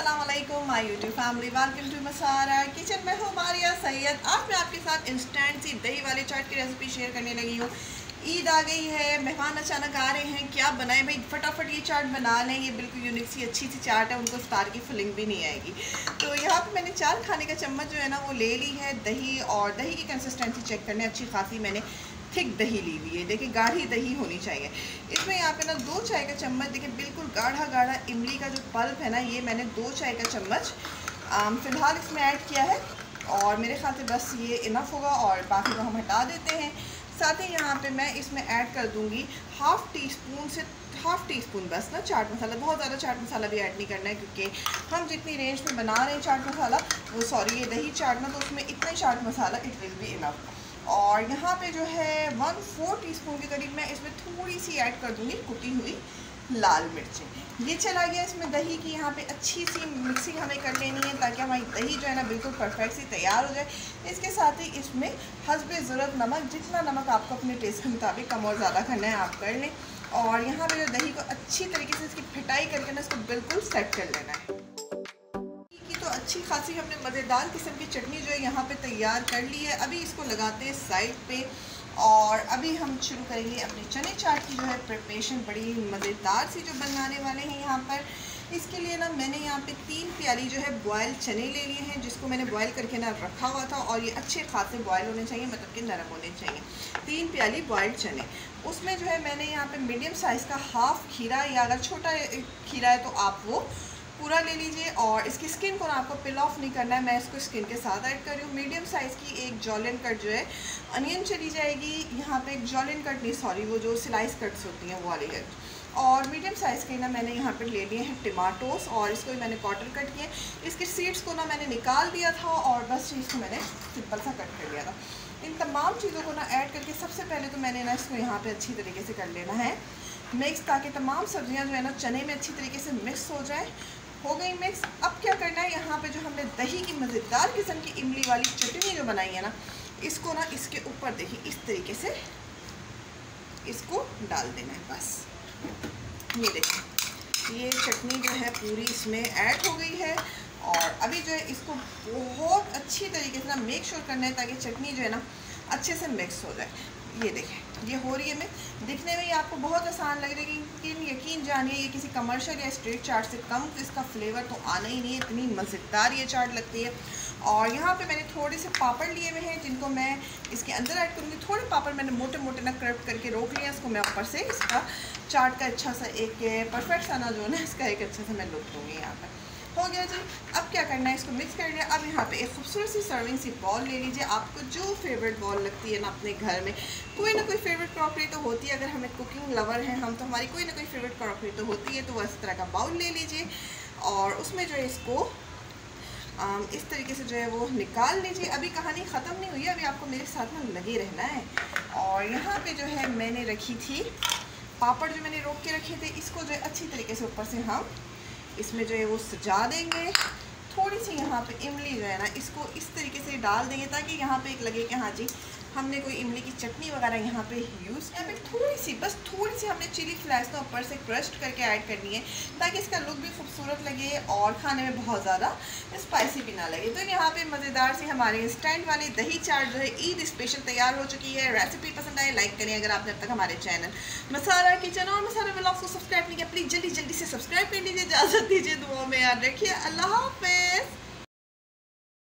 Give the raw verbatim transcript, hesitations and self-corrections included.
अस्सलाम वालेकुम my YouTube family, welcome to Masara kitchen में हूँ मारिया सैयद। आज मैं आपके साथ इंस्टेंट सी दही वाले चाट की रेसिपी शेयर करने लगी हूँ। ईद आ गई है, मेहमान अचानक आ रहे हैं, क्या बनाएं भाई, फटाफट ये चाट बना लें। ये बिल्कुल यूनिक सी अच्छी सी चाट है, उनको इफ्तार की फीलिंग भी नहीं आएगी। तो यहाँ पे मैंने चार खाने का चम्मच जो है ना वो ले ली है दही, और दही की कंसिस्टेंसी चेक करने अच्छी खासी मैंने थिक दही ली हुई है। देखिए गाढ़ी दही होनी चाहिए। इसमें यहाँ पे ना दो चाय का चम्मच, देखिए बिल्कुल गाढ़ा गाढ़ा इमली का जो पल्प है ना, ये मैंने दो चाय का चम्मच फ़िलहाल इसमें ऐड किया है, और मेरे ख्याल से बस ये इनफ होगा और बाकी को हम हटा देते हैं। साथ ही यहाँ पे मैं इसमें ऐड कर दूँगी हाफ़ टी स्पून से हाफ़ टी स्पून बस ना चाट मसाला। बहुत ज़्यादा चाट मसाला भी ऐड नहीं करना है, क्योंकि हम जितनी रेंज में बना रहे हैं चाट मसाला, वो सॉरी ये दही चाट ना, तो उसमें इतना ही चाट मसाला इट विल बी इनफ। और यहाँ पे जो है वन फोर टीस्पून के करीब मैं इसमें थोड़ी सी ऐड कर दूँगी कुटी हुई लाल मिर्चें। ये चला गया इसमें दही की यहाँ पे अच्छी सी मिक्सिंग हमें कर लेनी है, ताकि हमारी दही जो है ना बिल्कुल परफेक्ट सी तैयार हो जाए। इसके साथ ही इसमें हस्बे ज़रूरत नमक, जितना नमक आपको अपने टेस्ट के मुताबिक कम और ज़्यादा करना है आप कर लें। और यहाँ पे जो दही को अच्छी तरीके से इसकी फिटाई करके ना इसको बिल्कुल सेट कर लेना है। तो अच्छी खासी हमने मज़ेदार किस्म की चटनी जो है यहाँ पे तैयार कर ली है। अभी इसको लगाते हैं साइड पे, और अभी हम शुरू करेंगे अपने चने चाट की जो है प्रिपरेशन। बड़ी मज़ेदार सी जो बनाने वाले हैं यहाँ पर। इसके लिए ना मैंने यहाँ पे तीन प्याली जो है बॉयल चने ले लिए हैं, जिसको मैंने बॉयल करके ना रखा हुआ था, और ये अच्छे खासे बॉयल होने चाहिए, मतलब कि नरम होने चाहिए। तीन प्याली बॉयल्ड चने, उसमें जो है मैंने यहाँ पे मीडियम साइज़ का हाफ़ खीरा, या अगर छोटा खीरा है तो आप वो पूरा ले लीजिए। और इसकी स्किन को ना आपको पिल ऑफ नहीं करना है, मैं इसको स्किन के साथ ऐड कर रही हूँ। मीडियम साइज़ की एक जॉलिन कट जो है अनियन चली जाएगी। यहाँ पे एक जॉलिन कट नहीं, सॉरी वो जो स्लाइस कट्स होती हैं वो वाली है। और मीडियम साइज़ के ना मैंने यहाँ पे ले लिए हैं टमाटोस, और इसको मैंने क्वार्टर कट किए। इसके सीड्स को ना मैंने निकाल दिया था, और बस इसको मैंने सिंपल सा कट कर लिया था। इन तमाम चीज़ों को ना ऐड करके सबसे पहले तो मैंने ना इसको यहाँ पर अच्छी तरीके से कर लेना है मिक्स, ताकि तमाम सब्जियाँ जो है ना चने में अच्छी तरीके से मिक्स हो जाए। हो गई मिक्स। अब क्या करना है, यहाँ पे जो हमने दही की मज़ेदार किस्म की इमली वाली चटनी जो बनाई है ना, इसको ना इसके ऊपर देखिए इस तरीके से इसको डाल देना है। बस ये देखिए ये चटनी जो है पूरी इसमें ऐड हो गई है। और अभी जो है इसको बहुत अच्छी तरीके से ना मेक श्योर करना है, ताकि चटनी जो है ना अच्छे से मिक्स हो जाए। ये देखें ये हो रही है मिक्स। दिखने में ये आपको बहुत आसान लग रही है, लेकिन यकीन जानिए ये किसी कमर्शियल या स्ट्रीट चाट से कम इसका फ्लेवर तो आना ही नहीं है। इतनी मज़ेदार ये चाट लगती है। और यहाँ पे मैंने थोड़े से पापड़ लिए हुए हैं, जिनको मैं इसके अंदर ऐड करूँगी। थोड़े पापड़ मैंने मोटे मोटे ना क्रट करके रोक लिया, इसको मैं ऊपर से इसका चाट का अच्छा सा एक परफेक्ट सा ना जो है ना इसका एक अच्छा सा मैं लुक दूँगी। यहाँ पर हो गया जी। अब क्या करना है, इसको मिक्स कर लिया। अब यहाँ पे एक खूबसूरत सी सर्विंग सी बॉल ले लीजिए। आपको जो फेवरेट बॉल लगती है ना अपने घर में, कोई ना कोई फेवरेट क्रॉकरी तो होती है। अगर हमें कुकिंग लवर हैं हम, तो हमारी कोई ना कोई फेवरेट क्रॉकरी तो होती है। तो वह इस तरह का बाउल ले लीजिए, और उसमें जो है इसको आम, इस तरीके से जो है वो निकाल लीजिए। अभी कहानी ख़त्म नहीं हुई है, अभी आपको मेरे साथ में लगे रहना है। और यहाँ पे जो है मैंने रखी थी पापड़, जो मैंने रोक के रखे थे, इसको जो है अच्छी तरीके से ऊपर से हम इसमें जो है वो सजा देंगे। थोड़ी सी यहाँ पे इमली जो है ना इसको इस तरीके से डाल देंगे, ताकि यहाँ पे एक लगे कि हाँ जी हमने कोई इमली की चटनी वगैरह यहाँ पे यूज़ किया। फिर थोड़ी सी बस थोड़ी सी हमने चिली फ्लेक्स ना ऊपर से क्रश्ड करके ऐड करनी है, ताकि इसका लुक भी खूबसूरत लगे और खाने में बहुत ज़्यादा स्पाइसी भी ना लगे। तो यहाँ पे मज़ेदार सी हमारे इंस्टेंट वाली दही चाट जो है ईद स्पेशल तैयार हो चुकी है। रेसिपी पसंद आए लाइक करें। अगर आपने अब तक हमारे चैनल मसारा किचन और मसारा व्लॉग्स को सब्सक्राइब नहीं किया, प्लीज़ जल्दी जल्दी से सब्सक्राइब कर लीजिए। इजाज़त दीजिए, दुआ में याद रखिए। अल्लाह हाफ़िज़।